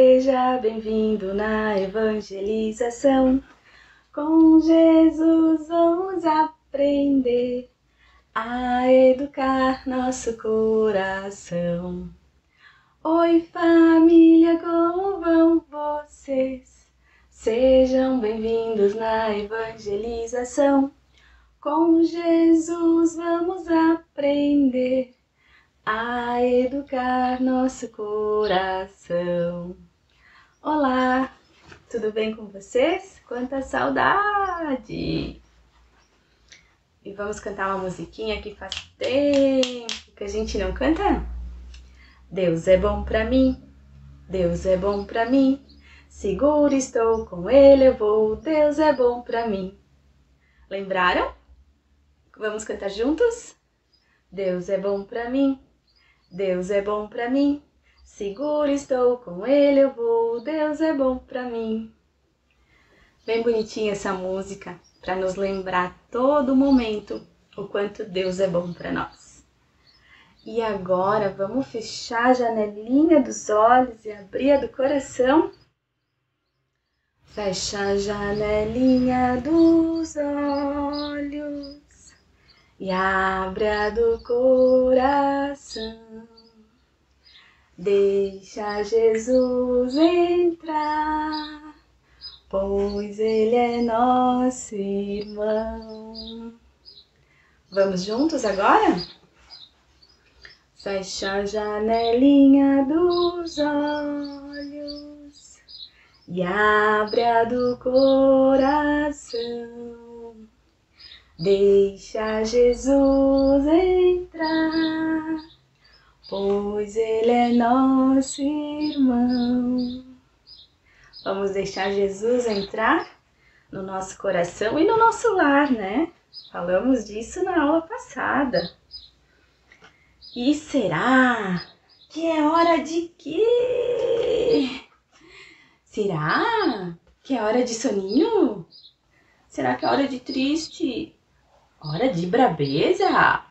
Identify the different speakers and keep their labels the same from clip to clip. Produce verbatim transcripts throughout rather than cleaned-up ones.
Speaker 1: Seja bem-vindo na evangelização. Com Jesus vamos aprender a educar nosso coração. Oi família, como vão vocês? Sejam bem-vindos na evangelização. Com Jesus vamos aprender a educar nosso coração. Olá, tudo bem com vocês? Quanta saudade! E vamos cantar uma musiquinha que faz tempo que a gente não canta? Deus é bom pra mim, Deus é bom pra mim, seguro estou com Ele eu vou, Deus é bom pra mim. Lembraram? Vamos cantar juntos? Deus é bom pra mim, Deus é bom pra mim, seguro estou com Ele eu vou, Deus é bom pra mim. Bem bonitinha essa música, para nos lembrar todo momento o quanto Deus é bom para nós. E agora vamos fechar a janelinha dos olhos e abrir a do coração. Fecha a janelinha dos olhos e abre a do coração. Deixa Jesus entrar, pois Ele é nosso irmão. Vamos juntos agora? Fecha a janelinha dos olhos e abre a do coração. Deixa Jesus entrar, pois Ele é nosso irmão. Vamos deixar Jesus entrar no nosso coração e no nosso lar, né? Falamos disso na aula passada. E será que é hora de quê? Será que é hora de soninho? Será que é hora de triste? Hora de brabeza?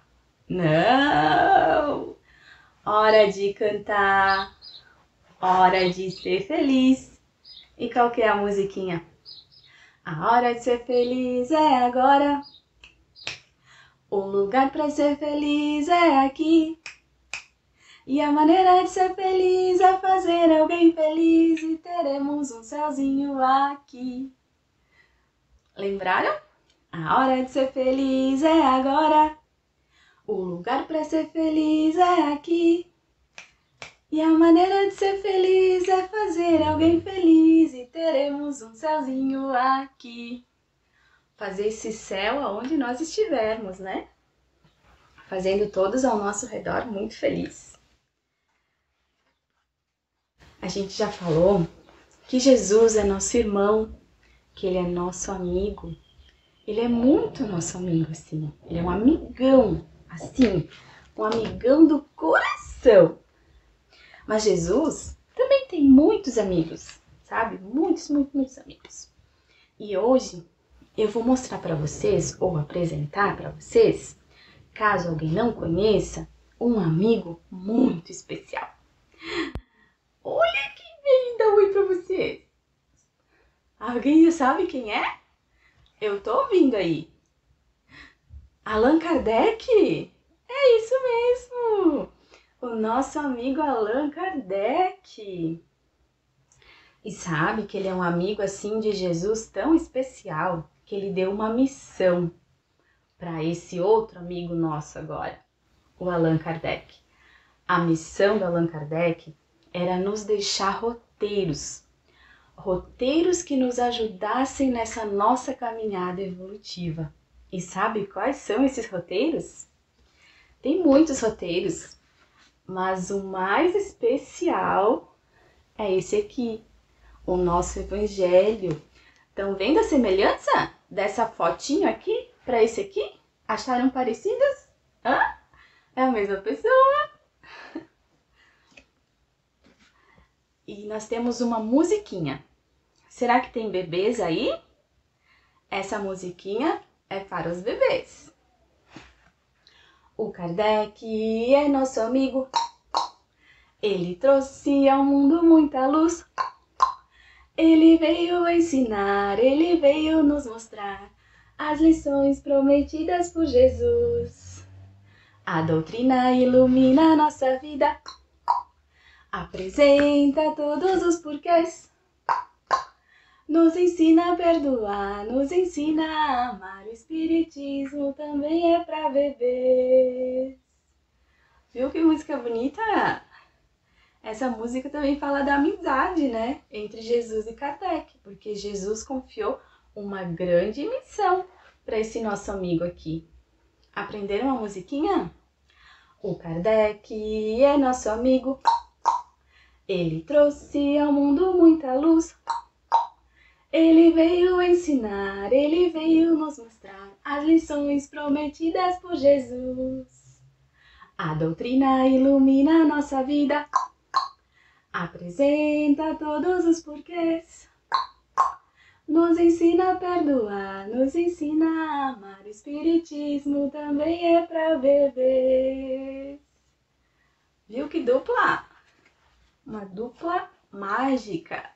Speaker 1: Não! Hora de cantar, hora de ser feliz. E qual que é a musiquinha? A hora de ser feliz é agora. O lugar para ser feliz é aqui. E a maneira de ser feliz é fazer alguém feliz. E teremos um céuzinho aqui. Lembraram? A hora de ser feliz é agora. O lugar para ser feliz é aqui. E a maneira de ser feliz é fazer alguém feliz. E teremos um céuzinho aqui. Fazer esse céu aonde nós estivermos, né? Fazendo todos ao nosso redor muito felizes. A gente já falou que Jesus é nosso irmão, que Ele é nosso amigo. Ele é muito nosso amigo, assim. Ele é um amigão, assim, um amigão do coração. Mas Jesus também tem muitos amigos, sabe? Muitos, muitos, muitos amigos. E hoje eu vou mostrar para vocês, ou apresentar para vocês, caso alguém não conheça, um amigo muito especial. Olha quem veio dar oi para vocês. Alguém já sabe quem é? Eu tô ouvindo aí. Allan Kardec? É isso mesmo! O nosso amigo Allan Kardec. E sabe que ele é um amigo assim de Jesus tão especial que ele deu uma missão para esse outro amigo nosso agora, o Allan Kardec. A missão do Allan Kardec era nos deixar roteiros, roteiros que nos ajudassem nessa nossa caminhada evolutiva. E sabe quais são esses roteiros? Tem muitos roteiros, mas o mais especial é esse aqui, o nosso Evangelho. Estão vendo a semelhança dessa fotinho aqui para esse aqui? Acharam parecidas? Hã? É a mesma pessoa. E nós temos uma musiquinha. Será que tem bebês aí? Essa musiquinha é para os bebês. O Kardec é nosso amigo. Ele trouxe ao mundo muita luz. Ele veio ensinar, ele veio nos mostrar as lições prometidas por Jesus. A doutrina ilumina a nossa vida, apresenta todos os porquês, nos ensina a perdoar, nos ensina a amar. O espiritismo também é para bebês. Viu que música bonita? Essa música também fala da amizade, né? Entre Jesus e Kardec, porque Jesus confiou uma grande missão para esse nosso amigo aqui. Aprenderam a musiquinha? O Kardec é nosso amigo. Ele trouxe ao mundo muita luz. Ele veio ensinar, ele veio nos mostrar as lições prometidas por Jesus. A doutrina ilumina a nossa vida, apresenta todos os porquês, nos ensina a perdoar, nos ensina a amar. O espiritismo também é para bebês. Viu que dupla? Uma dupla mágica.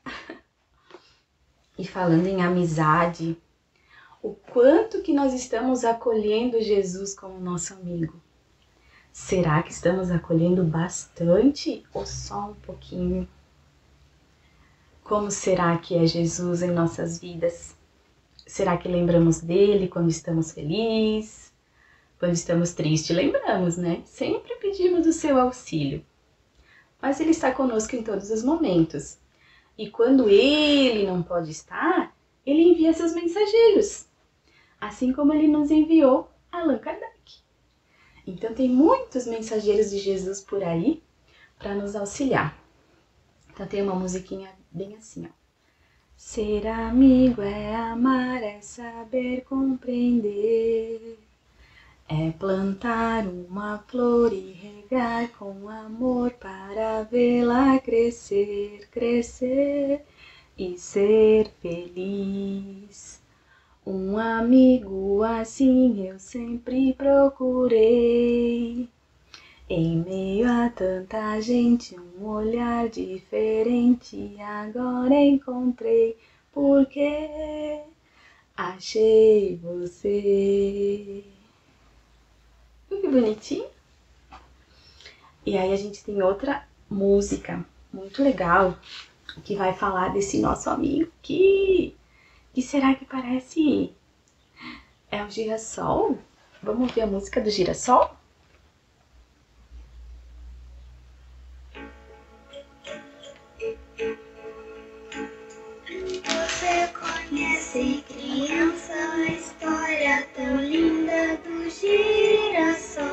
Speaker 1: E falando em amizade, o quanto que nós estamos acolhendo Jesus como nosso amigo? Será que estamos acolhendo bastante ou só um pouquinho? Como será que é Jesus em nossas vidas? Será que lembramos dele quando estamos felizes? Quando estamos tristes, lembramos, né? Sempre pedimos o seu auxílio. Mas ele está conosco em todos os momentos. E quando ele não pode estar, ele envia seus mensageiros. Assim como ele nos enviou Allan Kardec. Então tem muitos mensageiros de Jesus por aí para nos auxiliar. Então tem uma musiquinha bem assim, ó. Ser amigo é amar, é saber compreender. É plantar uma flor e regar com amor para vê-la crescer, crescer e ser feliz. Um amigo assim eu sempre procurei. Em meio a tanta gente, um olhar diferente agora encontrei, porque achei você. Viu que bonitinho? E aí a gente tem outra música muito legal que vai falar desse nosso amigo que... que será que parece? É o girassol? Vamos ouvir a música do girassol?
Speaker 2: Você conhece, criança, a história tão linda do girassol?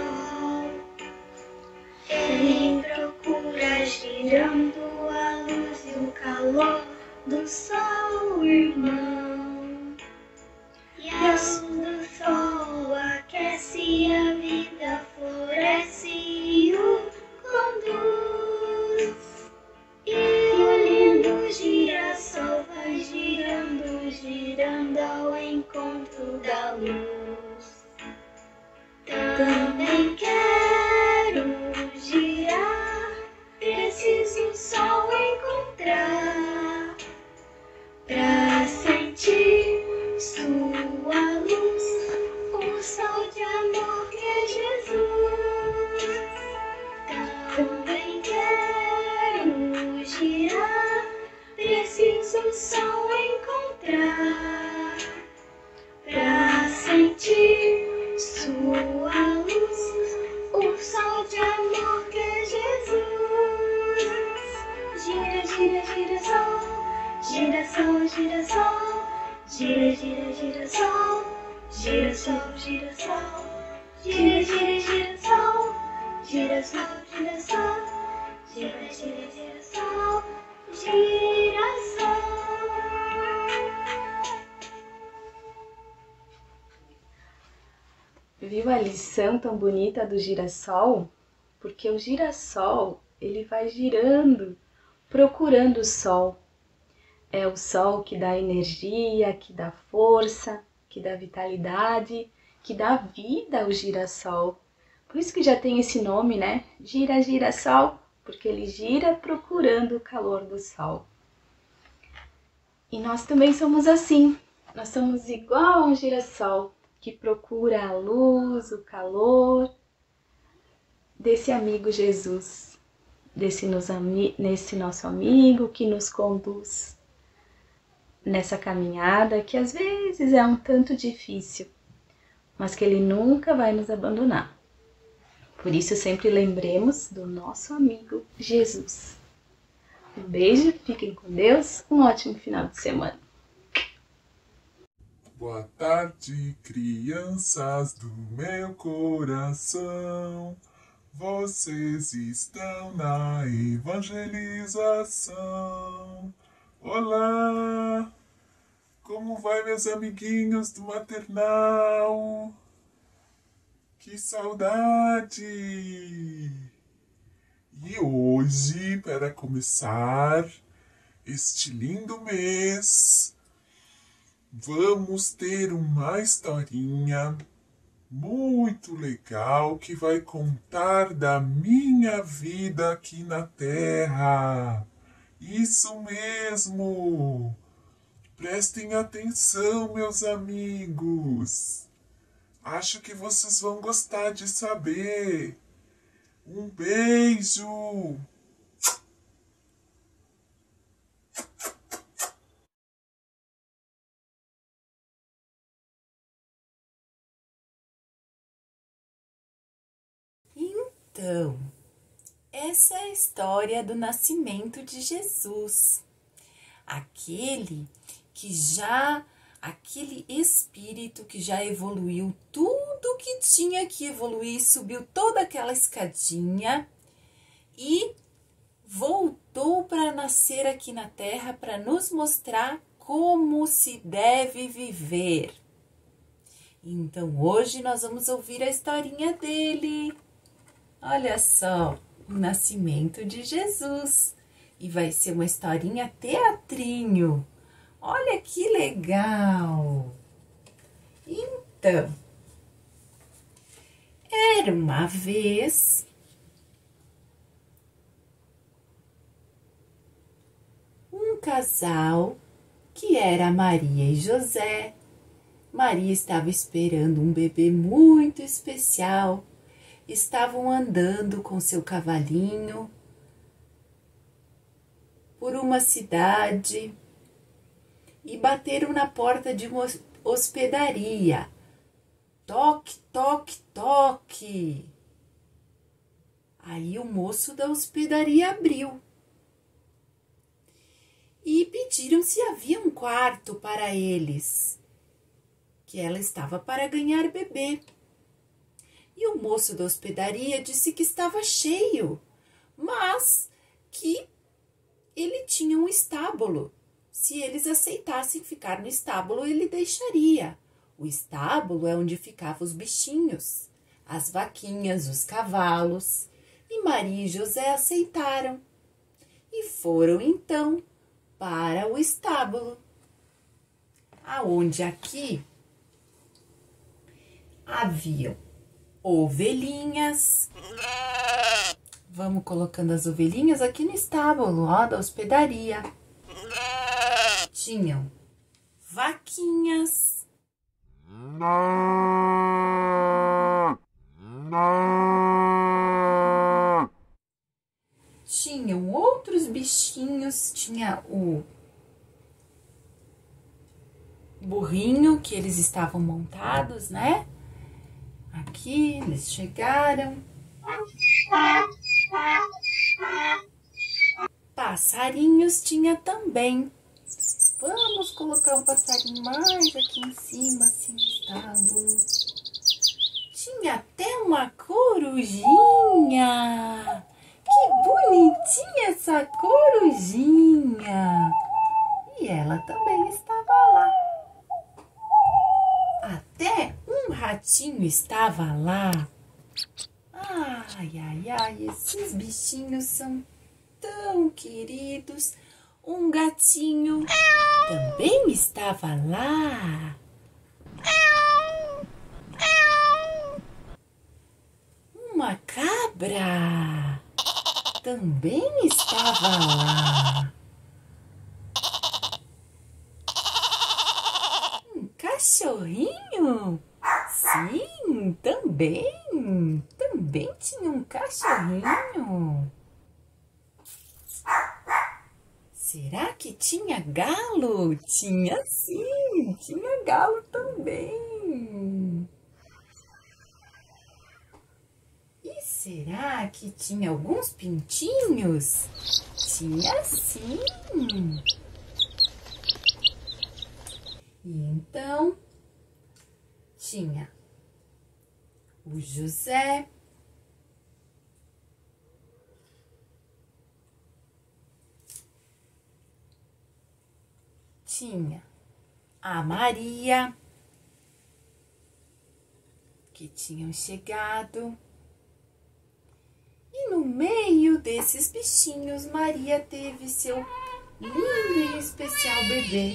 Speaker 2: Ele procura girando a luz e o calor do sol, irmão. E a luz do sol aquece a vida, floresce e o conduz. E o lindo girassol vai girando, girando ao encontro da luz. Também quero girar, preciso o sol encontrar, pra sentir sua luz, o sol de amor que é Jesus. Também quero girar, preciso o sol encontrar, pra sentir sua luz, o sol de amor que é Jesus. Gira, gira, gira sol, gira sol, gira sol, gira, gira, gira sol, gira sol, gira sol, gira, gira, gira sol, gira sol, gira sol, gira, gira, gira sol, gira sol.
Speaker 1: Viu a lição tão bonita do girassol? Porque o girassol, ele vai girando, procurando o sol. É o sol que dá energia, que dá força, que dá vitalidade, que dá vida ao girassol. Por isso que já tem esse nome, né? Gira, girassol, porque ele gira procurando o calor do sol. E nós também somos assim. Nós somos igual a um girassol que procura a luz, o calor desse amigo Jesus, desse, nos, nesse nosso amigo que nos conduz nessa caminhada que às vezes é um tanto difícil, mas que ele nunca vai nos abandonar. Por isso sempre lembremos do nosso amigo Jesus. Um beijo, fiquem com Deus, um ótimo final de semana.
Speaker 3: Boa tarde, crianças do meu coração. Vocês estão na evangelização. Olá! Como vai, meus amiguinhos do maternal? Que saudade! E hoje, para começar este lindo mês, vamos ter uma historinha muito legal que vai contar da minha vida aqui na Terra. Isso mesmo! Prestem atenção, meus amigos. Acho que vocês vão gostar de saber. Um beijo!
Speaker 4: Então, essa é a história do nascimento de Jesus. Aquele que já, aquele espírito que já evoluiu tudo que tinha que evoluir, subiu toda aquela escadinha e voltou para nascer aqui na Terra para nos mostrar como se deve viver. Então hoje nós vamos ouvir a historinha dele. Olha só, o nascimento de Jesus. E vai ser uma historinha teatrinho. Olha que legal! Então, era uma vez um casal que era Maria e José. Maria estava esperando um bebê muito especial. Estavam andando com seu cavalinho por uma cidade e bateram na porta de uma hospedaria. Toque, toque, toque. Aí o moço da hospedaria abriu e pediram se havia um quarto para eles, que ela estava para ganhar bebê. E o moço da hospedaria disse que estava cheio, mas que ele tinha um estábulo. Se eles aceitassem ficar no estábulo, ele deixaria. O estábulo é onde ficavam os bichinhos, as vaquinhas, os cavalos. E Maria e José aceitaram. E foram, então, para o estábulo. Aonde aqui haviam ovelhinhas. Vamos colocando as ovelhinhas aqui no estábulo, ó, da hospedaria. Tinham vaquinhas. Tinham outros bichinhos, tinha o burrinho que eles estavam montados, né? Aqui eles chegaram. Passarinhos tinha também. Vamos colocar um passarinho mais aqui em cima, assim, no estábulo. Tinha até uma corujinha. Que bonitinha essa corujinha. E ela também estava lá. Até um ratinho estava lá. Ai, ai, ai, esses bichinhos são tão queridos. Um gatinho também estava lá. Uma cabra também estava lá. também, também tinha um cachorrinho. Será que tinha galo? Tinha sim, tinha galo também. E será que tinha alguns pintinhos? Tinha sim. E então, tinha o José, tinha a Maria, que tinham chegado. E no meio desses bichinhos, Maria teve seu lindo e especial bebê,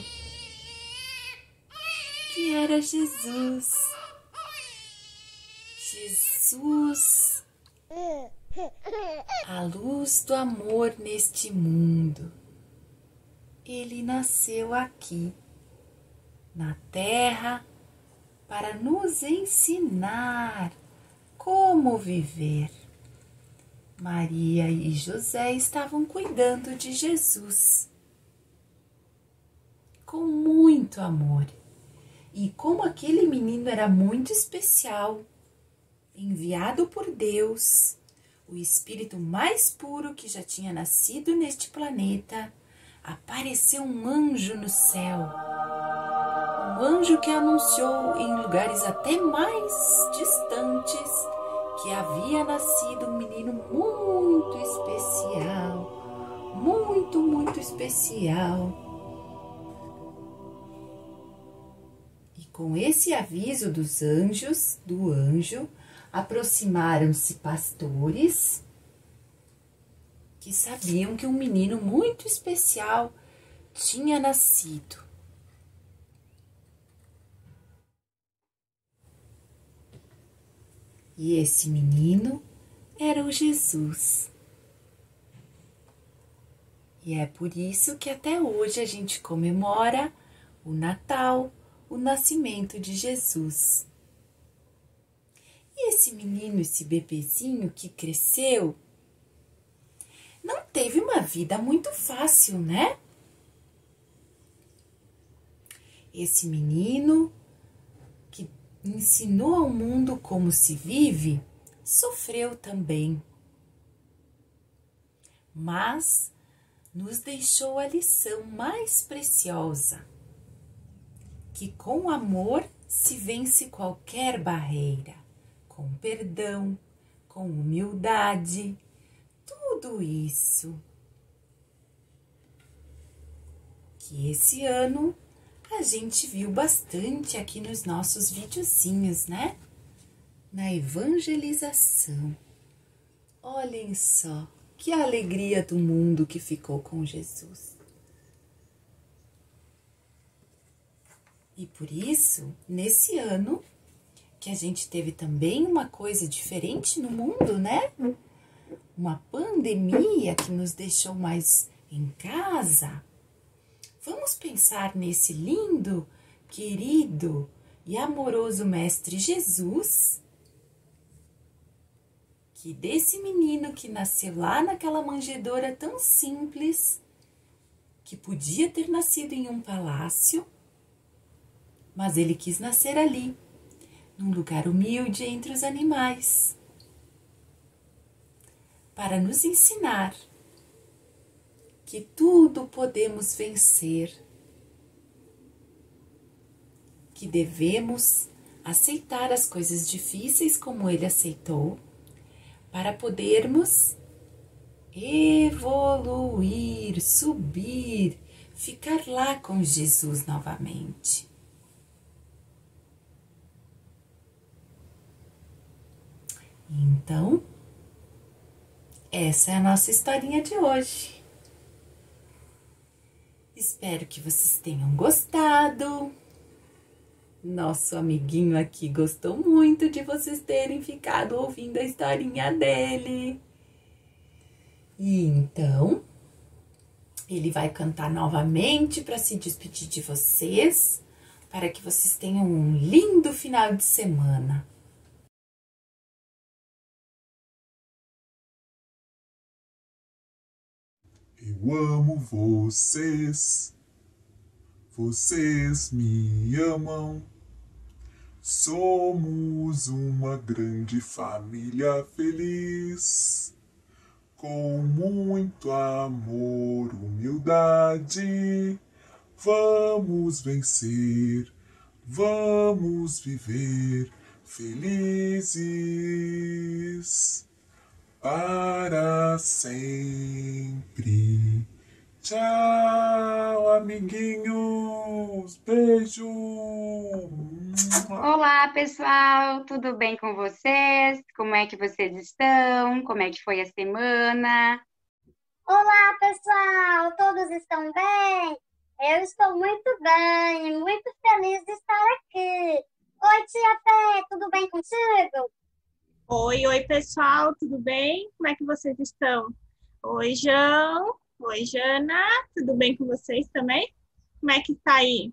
Speaker 4: que era Jesus. Jesus, a luz do amor neste mundo. Ele nasceu aqui, na terra, para nos ensinar como viver. Maria e José estavam cuidando de Jesus com muito amor. E como aquele menino era muito especial, enviado por Deus, o espírito mais puro que já tinha nascido neste planeta, apareceu um anjo no céu. Um anjo que anunciou em lugares até mais distantes que havia nascido um menino muito especial, muito, muito especial. E com esse aviso dos anjos, do anjo, aproximaram-se pastores que sabiam que um menino muito especial tinha nascido. E esse menino era o Jesus. E é por isso que até hoje a gente comemora o Natal, o nascimento de Jesus. E esse menino, esse bebezinho que cresceu, não teve uma vida muito fácil, né? Esse menino que ensinou ao mundo como se vive, sofreu também. Mas nos deixou a lição mais preciosa, que com amor se vence qualquer barreira, com perdão, com humildade, tudo isso. Que esse ano a gente viu bastante aqui nos nossos videozinhos, né? Na evangelização. Olhem só, que alegria do mundo que ficou com Jesus. E por isso, nesse ano, que a gente teve também uma coisa diferente no mundo, né? Uma pandemia que nos deixou mais em casa. Vamos pensar nesse lindo, querido e amoroso Mestre Jesus, que desse menino que nasceu lá naquela manjedoura tão simples, que podia ter nascido em um palácio, mas ele quis nascer ali, num lugar humilde entre os animais, para nos ensinar que tudo podemos vencer, que devemos aceitar as coisas difíceis como ele aceitou, para podermos evoluir, subir, ficar lá com Jesus novamente. Então, essa é a nossa historinha de hoje. Espero que vocês tenham gostado. Nosso amiguinho aqui gostou muito de vocês terem ficado ouvindo a historinha dele. E então, ele vai cantar novamente para se despedir de vocês, para que vocês tenham um lindo final de semana.
Speaker 3: eu amo vocês. Vocês me amam. Somos uma grande família feliz, com muito amor, humildade. Vamos vencer, vamos viver felizes para sempre. Tchau, amiguinhos. Beijo.
Speaker 5: Olá, pessoal, tudo bem com vocês? Como é que vocês estão? Como é que foi a semana?
Speaker 2: Olá, pessoal, todos estão bem? Eu estou muito bem, muito feliz de estar aqui. Oi, tia Fê, tudo bem contigo?
Speaker 6: Oi, oi, pessoal, tudo bem? Como é que vocês estão? Oi, João. Oi, Jana, tudo bem com vocês também? Como é que tá aí?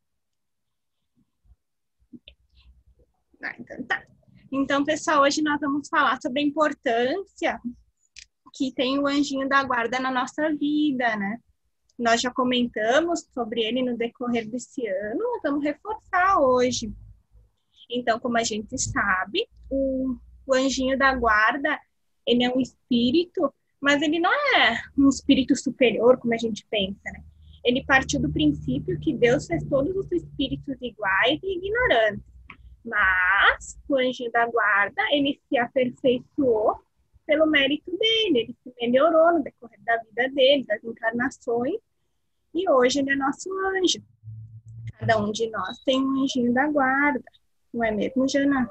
Speaker 6: Ah, então tá. Então, pessoal, hoje nós vamos falar sobre a importância que tem o anjinho da guarda na nossa vida, né? Nós já comentamos sobre ele no decorrer desse ano, nós vamos reforçar hoje. Então, como a gente sabe, o, o anjinho da guarda, ele é um espírito, mas ele não é um espírito superior, como a gente pensa, né? Ele partiu do princípio que Deus fez todos os espíritos iguais e ignorantes. Mas o anjinho da guarda, ele se aperfeiçoou pelo mérito dele, ele se melhorou no decorrer da vida dele, das encarnações, e hoje ele é nosso anjo. Cada um de nós tem um anjinho da guarda, não é mesmo, Jana?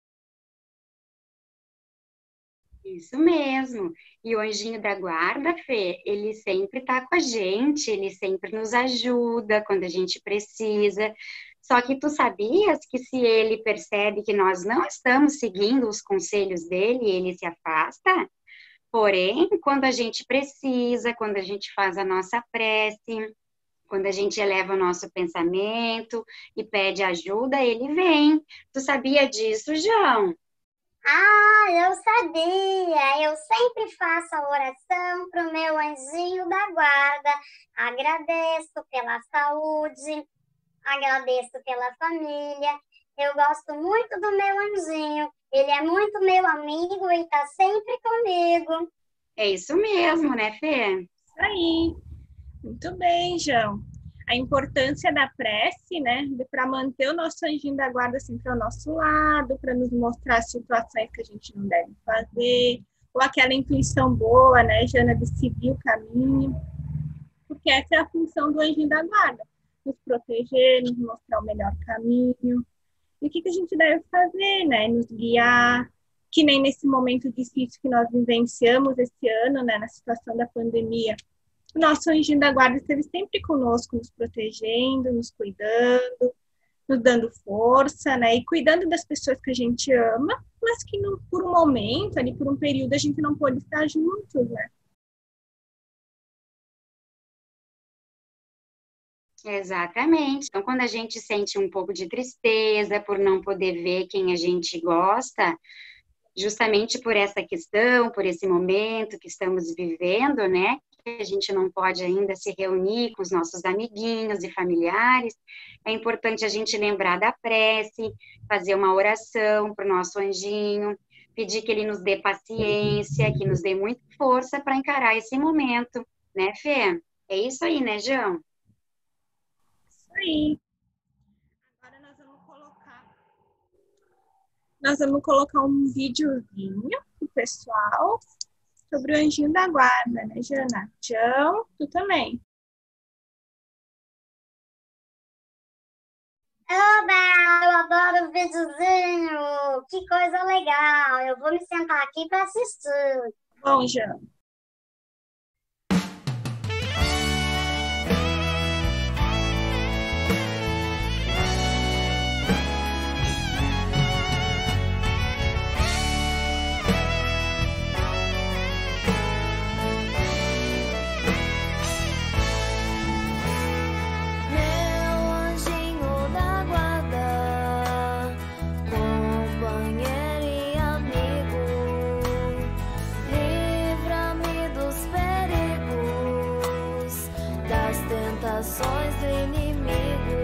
Speaker 5: Isso mesmo. E o anjinho da guarda, Fê, ele sempre tá com a gente, ele sempre nos ajuda quando a gente precisa. Só que tu sabias que se ele percebe que nós não estamos seguindo os conselhos dele, ele se afasta? Porém, quando a gente precisa, quando a gente faz a nossa prece, quando a gente eleva o nosso pensamento e pede ajuda, ele vem. Tu sabia disso, João?
Speaker 2: Ah, eu sabia! Eu sempre faço a oração para o meu anjinho da guarda. Agradeço pela saúde, agradeço pela família. Eu gosto muito do meu anjinho. Ele é muito meu amigo e está sempre comigo.
Speaker 5: É isso mesmo, né, Fê?
Speaker 6: Isso aí. Muito bem, João. A importância da prece, né, para manter o nosso anjinho da guarda sempre ao nosso lado, para nos mostrar situações que a gente não deve fazer, ou aquela intuição boa, né, Jana, de seguir o caminho, porque essa é a função do anjinho da guarda, nos proteger, nos mostrar o melhor caminho, e o que, que a gente deve fazer, né, nos guiar, que nem nesse momento difícil que nós vivenciamos esse ano, né, na situação da pandemia. O nosso anjinho da guarda esteve sempre conosco, nos protegendo, nos cuidando, nos dando força, né? E cuidando das pessoas que a gente ama, mas que não, por um momento, ali por um período, a gente não pôde estar juntos, né?
Speaker 5: Exatamente. Então, quando a gente sente um pouco de tristeza por não poder ver quem a gente gosta, justamente por essa questão, por esse momento que estamos vivendo, né? Que a gente não pode ainda se reunir com os nossos amiguinhos e familiares, é importante a gente lembrar da prece, fazer uma oração para o nosso anjinho, pedir que ele nos dê paciência, que nos dê muita força para encarar esse momento, né, Fê? É isso aí, né, João?
Speaker 6: Isso aí. Agora nós vamos colocar, nós vamos colocar um videozinho pro pessoal sobre o anjinho da guarda, né, Jana? João, tu também.
Speaker 2: Oba, eu adoro o videozinho! Que coisa legal! Eu vou me sentar aqui para assistir.
Speaker 6: Bom, João.
Speaker 7: Companheiro e amigo, livra-me ações do inimigo.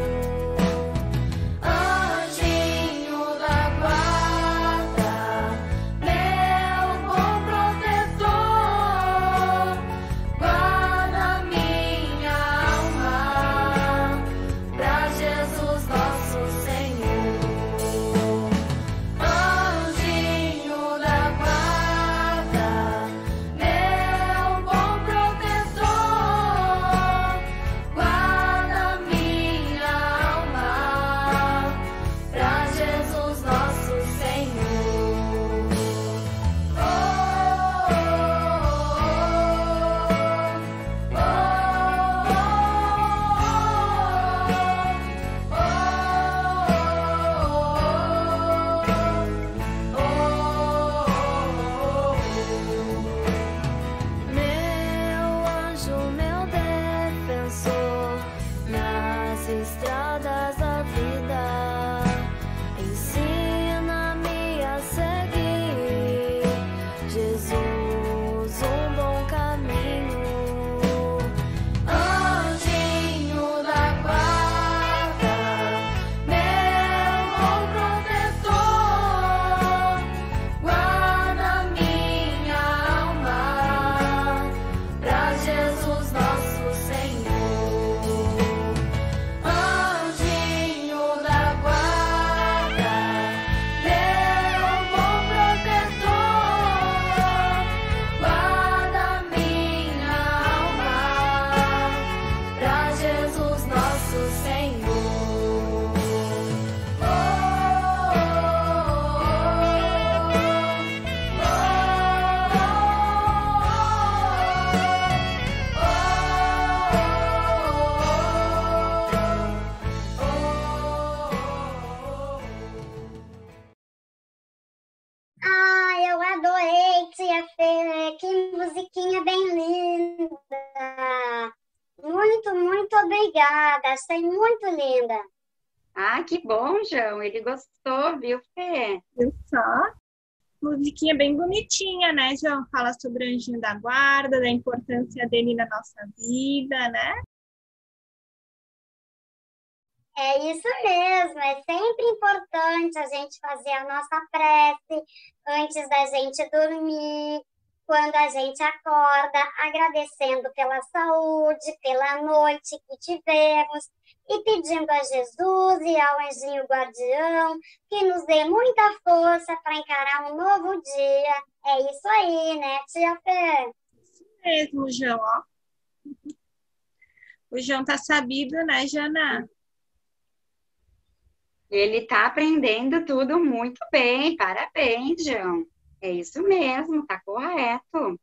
Speaker 7: Anjinho da guarda, meu bom protetor, guarda minha alma pra Jesus nosso Senhor. Anjinho da guarda, meu bom protetor, guarda minha alma pra Jesus nosso Senhor. Oh, oh, oh, meu anjo, meu defensor, nas estradas da vida, ensina-me a seguir, Jesus, um bom caminho. Anjinho da guarda, meu bom protetor, guarda minha alma pra Jesus nosso Senhor. Anjinho da guarda, meu bom protetor, guarda minha alma pra Jesus nosso Senhor. Oh,
Speaker 2: Ah, eu adorei, tia Fê. Que musiquinha bem linda. Muito, muito obrigada. Achei muito linda.
Speaker 5: Ah, que bom, João. Ele gostou, viu, Fê?
Speaker 6: Viu só? Musiquinha bem bonitinha, né, João? Fala sobre o anjinho da guarda, da importância dele na nossa vida, né?
Speaker 2: É isso mesmo. É sempre importante a gente fazer a nossa prece antes da gente dormir, quando a gente acorda, agradecendo pela saúde, pela noite que tivemos e pedindo a Jesus e ao anjinho guardião que nos dê muita força para encarar um novo dia. É isso aí, né, tia Fê?
Speaker 6: Mesmo, João, ó. O João tá sabido, né, Jana?
Speaker 5: Ele tá aprendendo tudo muito bem. Parabéns, João. É isso mesmo, tá correto.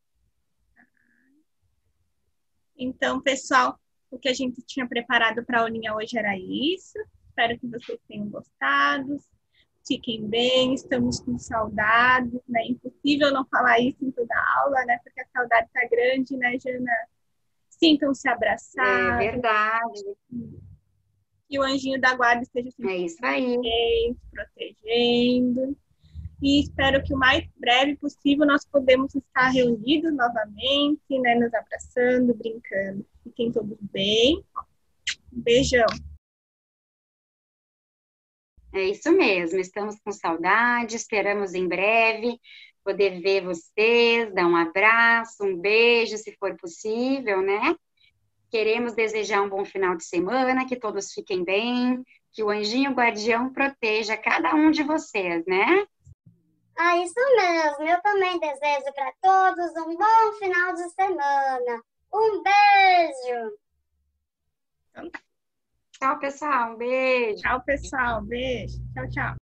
Speaker 6: Então, pessoal, o que a gente tinha preparado para a aulinha hoje era isso. Espero que vocês tenham gostado. Fiquem bem, estamos com saudades, né? Impossível não falar isso em toda a aula, né? Porque a saudade tá grande, né, Jana? Sintam-se
Speaker 5: É
Speaker 6: abraçados.
Speaker 5: verdade.
Speaker 6: Que o anjinho da guarda esteja
Speaker 5: É
Speaker 6: sempre
Speaker 5: isso aí.
Speaker 6: bem, protegendo. E espero que o mais breve possível nós podemos estar reunidos novamente, né? Nos abraçando, brincando. Fiquem todos bem. Um beijão.
Speaker 5: É isso mesmo. Estamos com saudade. Esperamos em breve poder ver vocês, dar um abraço, um beijo, se for possível, né? Queremos desejar um bom final de semana, que todos fiquem bem, que o anjinho guardião proteja cada um de vocês, né?
Speaker 2: Ah, isso mesmo. Eu também desejo para todos um bom final de semana. Um beijo!
Speaker 5: Tchau, pessoal. Um beijo.
Speaker 6: Tchau, pessoal. Beijo. Tchau, tchau.